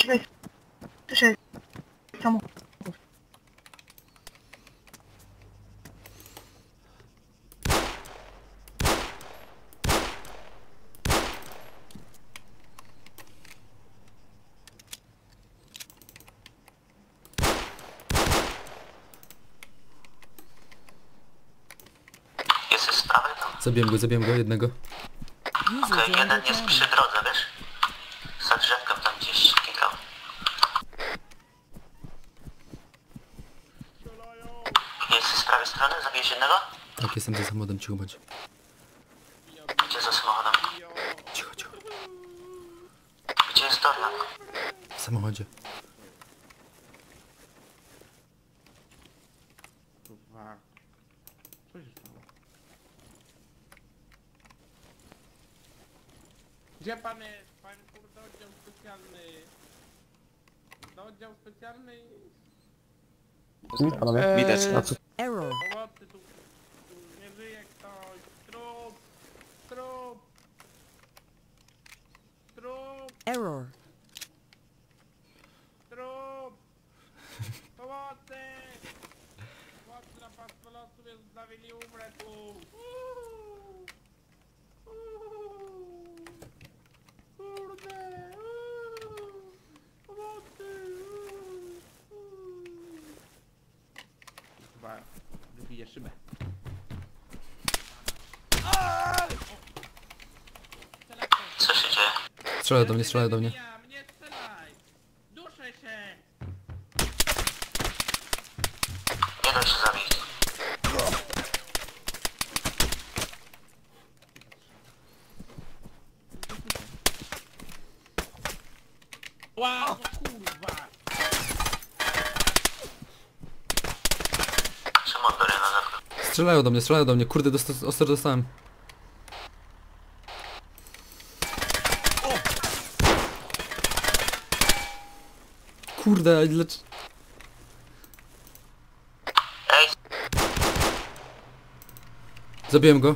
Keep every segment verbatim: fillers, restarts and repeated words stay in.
Czekaj, słyszę samochód. Jesteś z prawej tam? Zabiłem go, zabiłem go, jednego. Okej, okay, jeden jest przy drodze, wiesz? Za drzewkiem tam gdzieś klikał. Jesteś z prawej strony? Zabijesz jednego? Tak, jestem za samochodem, cicho bądź. Gdzie za samochodem? Cicho, cicho. Gdzie jest Dorian? W samochodzie. Kurwa. Co się stało? Gdzie pan jest? Pan kurde oddział specjalny. Do oddział specjalny. Panowie, widać. A co? Error. Pomocy tu, tu nie żyje ktoś. Trup. Trup. Trup. Error. Trup. Pomocy. Pomocy na pastwę losu mnie zostawili, umrę tu. Uuu. Uuu. Kurde. Uuu. Pomocy. Uuu. Chyba wybiję szybę. Co się dzieje? Strzela do mnie, strzela do mnie. Mnie strzelaj! Duszę się! Nie da się zabić. Wow, kurwa! Czemu od Doriana zabił? Strzelają do mnie, strzelają do mnie. Kurde, dosta ostro dostałem. Kurde, ale dlaczego... Ej, Zabiłem go.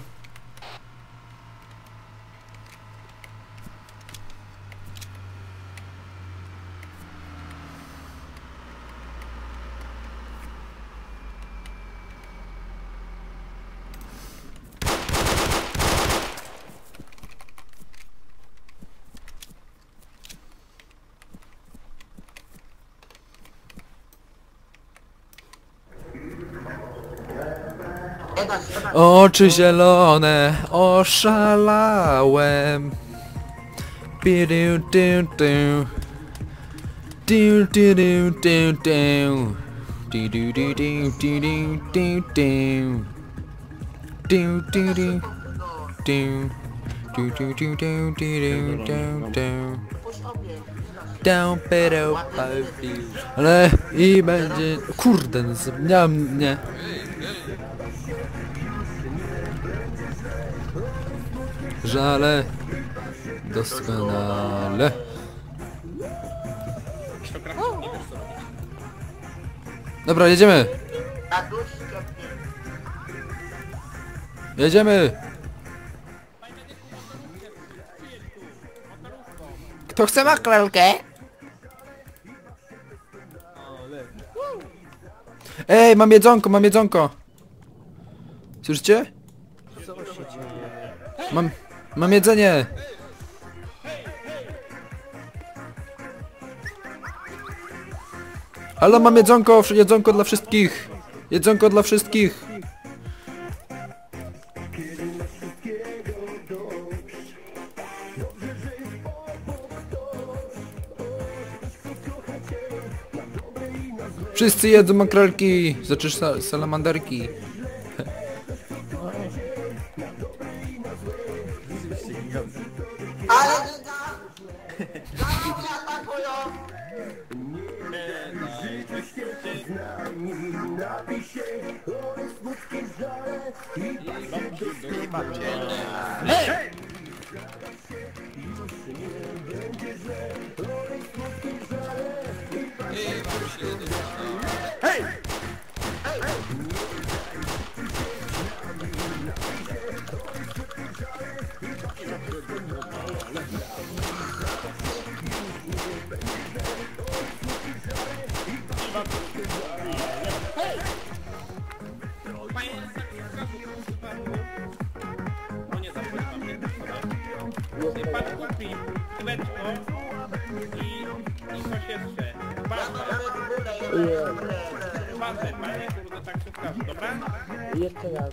Oczy zielone, oszalałem. Bidu, du, du. Du, du, du, du, du. Du, du, du, du, du, du, du, du. Du, du, du. Du. Du, du, du, du, du, du, du. Down, pero, ale i będzie... Kurde, zapomniałem mnie. Żale. Doskonale. Dobra, jedziemy. Jedziemy. Kto chce makrelkę? Ej, mam jedzonko, mam jedzonko. Słyszycie? Mam, mam jedzenie. Halo, mam jedzonko, jedzonko dla wszystkich. Jedzonko dla wszystkich. Wszyscy jedzą makrelki, znaczy sal salamanderki. Ale nie atakują! mleczko i, i coś jeszcze. Bazę, bazę, panie, kurde, taksówkarzu, dobra? Jeszcze raz.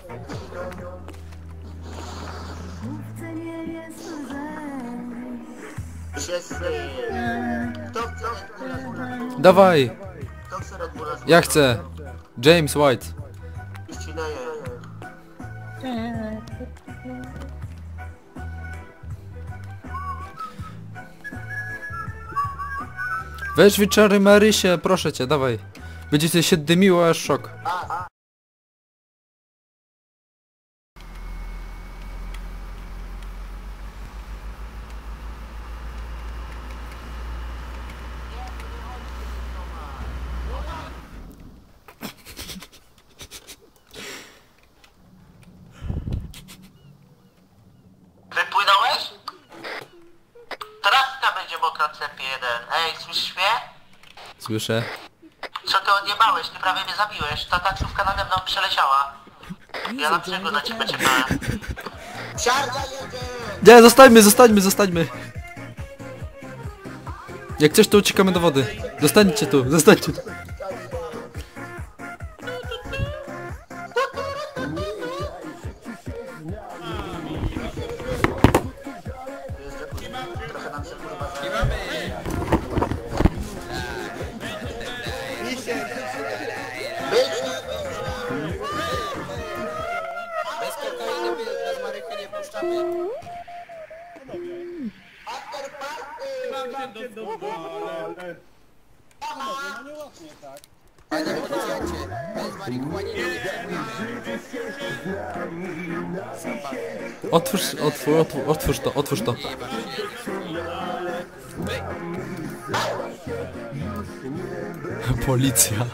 Kto chce Red Bulla? Dawaj! Kto chce Red Bulla? Ja chcę! James White. Ścinaję. Weź wieczory Marysie, proszę cię, dawaj. Będzie się dymiło aż szok. Wypłynąłeś? Trawka będzie mokra C P jeden. Ej, słyszysz mnie? Słyszę. Co ty odjebałeś? Ty prawie mnie zabiłeś. Ta taksówka nade mną przeleciała. Ja na brzegu na ciebie czekałem. Siarka jedzie! Nie, zostańmy, zostańmy, zostańmy. Jak coś to uciekamy do wody. Zostańcie tu, zostańcie tu. Mam się do dole. Panie policjancie, bez marihuany nie Otwórz, otwórz, otwórz, otwórz to, otwórz to. Policja.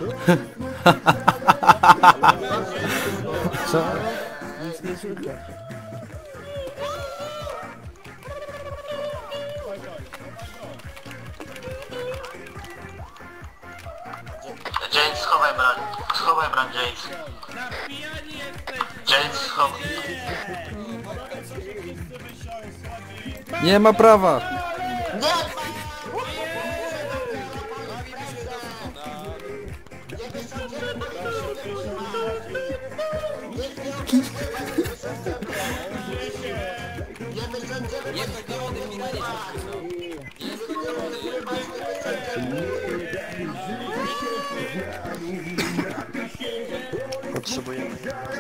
Co? Nic nie słychać. James, schowaj broń. Schowaj broń, James. Napijani jesteś. James, schowaj. Nie ma prawa. Potrzebujemy.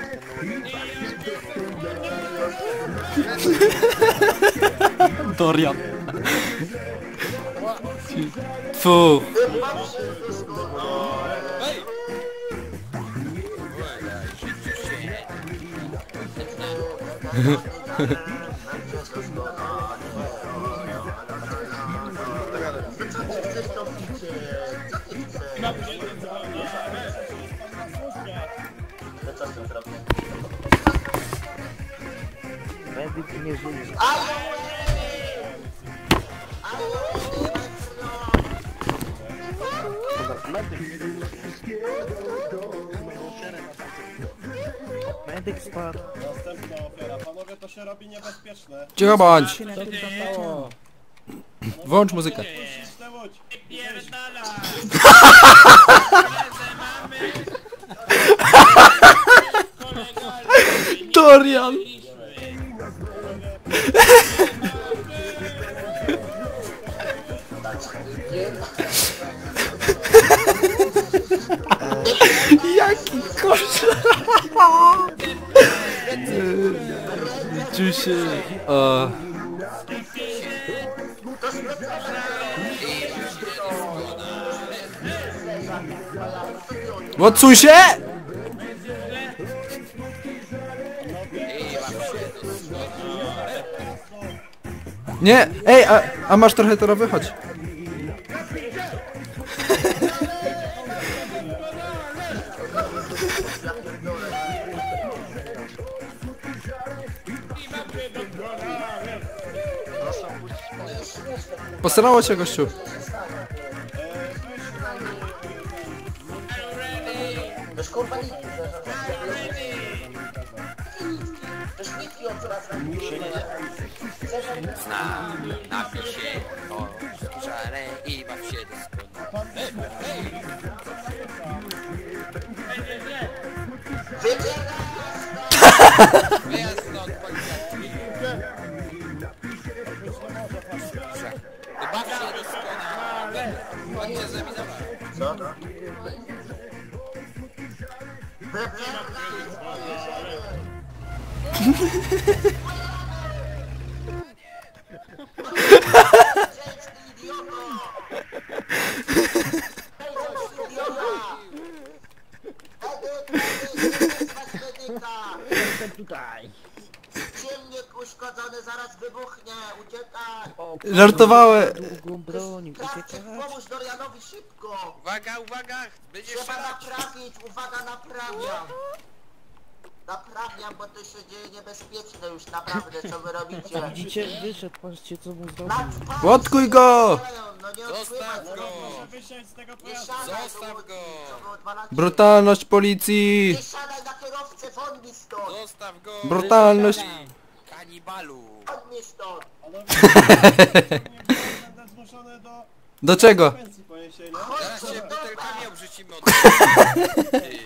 Dorian. Fu. Medyk nie żyje. Medyk spadł. Następna ofiara. Panowie, to się robi niebezpieczne. Cicho bądź. Co tu zostało? Włącz muzykę. Puścić tę łódź. Pierdala. Dorian. Jaki koszmar! Ciusie. O. Odsuń się! Nie! Ej, a, a masz trochę torowy? Chodź. Posrało cię, gościu. Też kurwa nikt. Też nikt ją coraz Z nami napij się o żarę i baw się doskonale. Ej, ej! Wyjazd stąd, policjanci. Baw się doskonale. Chodźcie z nami zobacz. Co? Jestem tutaj. Silnik uszkodzony, zaraz wybuchnie, uciekaj! Żartowałem. Długą broń, Krawczyk, uciekać. pomóż Dorianowi szybko! Uwaga, uwaga! Będzie Trzeba szalać! naprawić, uwaga, naprawiam! Naprawiam, bo to się dzieje niebezpieczne już, naprawdę, co wy robicie? Widzicie, wyszedł, patrzcie co mu zrobił. Nadpad- Łotkuj go! No nie Zostaw odpływać, go! Proszę wysiąść z tego nie pojazdu. siadaj do Zostaw łódki, go! co wy odwalacie. Brutalność policji! Nie siadaj na kierowcę, won mi stąd! Zostaw go! Brutalność! Kanibalu! Won mi stąd! Panowie, nie będę zmuszony do Do czego? pensji poniesienia. Zaraz Chodźcie się do butelkami domu! obrzucimy od ty.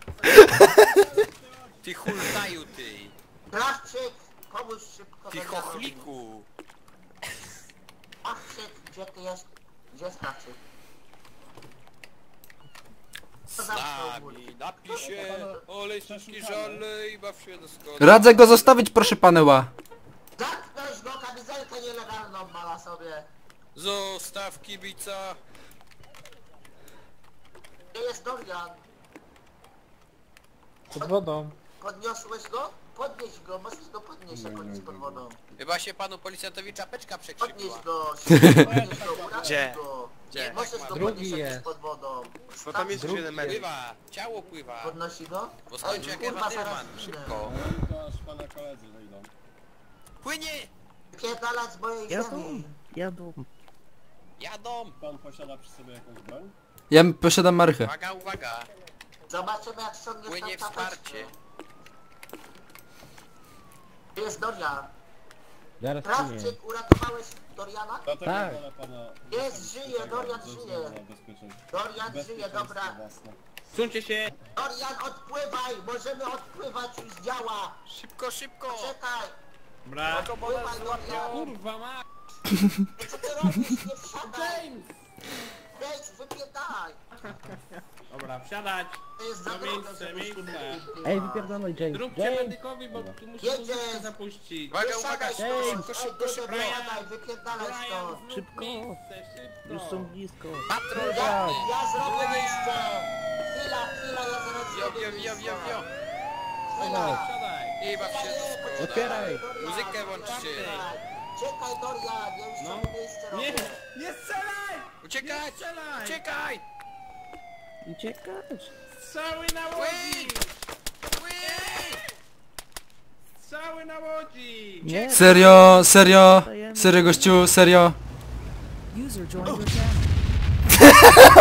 Ty hultaju, ty! Krawczyk, pomóż szybko Ty Dorianowi. chochliku! Krawczyk, gdzie ty jest? Gdzie jest Krawczyk? Z nami napij się, olej sztuczki żale i baw się doskonale. Radzę go zostawić, proszę paneła. Zamknąć go, kamizelkę nielegalną ma na sobie. Zostaw kibica! Gdzie jest Dorian? Pod wodą. Podniosłeś go? Podnieś go, możesz go podnieść, jak on jest pod wodą. Chyba się panu policjantowi czapeczka Podnieś przekrzykła. go, szybko, podnieś go, uratuj Gdzie? go. Gdzie? Możesz go Drugi podnieść, jak jest jest. pod wodą. Bo tam jest Drugi jeden metr. Pływa! Ciało pływa! Podnosi go? Bo skończy jak Ewa Dyrman, szybko! No to aż pana koledzy wyjdą. Płynie! Pierdalać z mojej Jadą, ziemi. jadą. Jadą! Pan posiada przy sobie jakąś broń? Ja posiadam marchę. Uwaga, uwaga! Zobaczymy, jak ściągniesz Płynie tam tapeczkę. wsparcie! Gdzie jest Dorian? Zaraz nie. Krawczyk, uratowałeś Doriana? Dlatego Tak. wolę pana... Jest, żyje, Dorian ze żyje. względu na bezpieczeństwo. Dorian żyje, Bezpieczeństwo dobra. własne. Suńcie się! Dorian, odpływaj! Możemy odpływać, już działa! Szybko, szybko! Czekaj! Dobra. Odpływaj, Dorian! Kurwa ma... Co ty robisz? Nie wsiadaj! Wejdź, wypierdaj! Dobra, wsiadać! To jest za No drogę, miejsce, żebyś tu miejsce. wypierdalał. Ej, wypierdolaj James. Zróbcie James! medykowi, bo tu muszę Jedzie. muzyczkę zapuścić. Uwaga, Nie uwaga! siadaj Szybko, stąd! szybko, Ej, szybko, nie szybko! siadaj, wypierdalaj Brian, stąd! zrób Szybko. miejsce, szybko! Już są blisko. Patrol Ja, żadny! ja zrobię miejsce! Chwila, chwila, ja zaraz Jo, zrobię jo, jo, miejsce! jo, jo! Chwila! Wsiadaj! I baw się doskonale! Otwieraj. Muzykę włączcie! Czekaj, Dorian, ja już No. sobie miejsce Nie! robię! Nie strzelaj! Uciekać! Nie strzelaj! Uciekaj! Uciekać. Strzały na łodzi! Płyń! Strzały na łodzi! Nie. Serio, serio, serio gościu, serio. User joined your channel.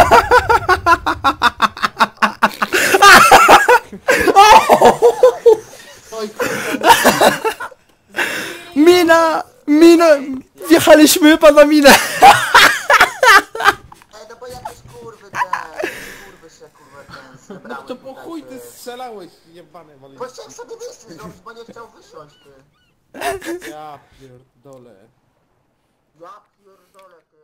Mina! Mina! Wjechaliśmy pana minę! Ej, no bo jakieś kurwy te, kurwy się kurwa ten zebrały. No to po tutaj, chuj ty. ty strzelałeś, jebany wali. Bo chciałem sobie miejsce zrobić, bo nie chciał wysiąść, ty. Ja pierdolę. Ja pierdolę, ty.